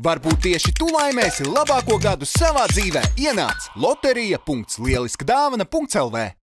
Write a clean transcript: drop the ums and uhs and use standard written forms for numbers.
Varbūt tieši tu laimēsi labāko gadu savā dzīvē. Ienāc loterija.lieliskadāvana.lv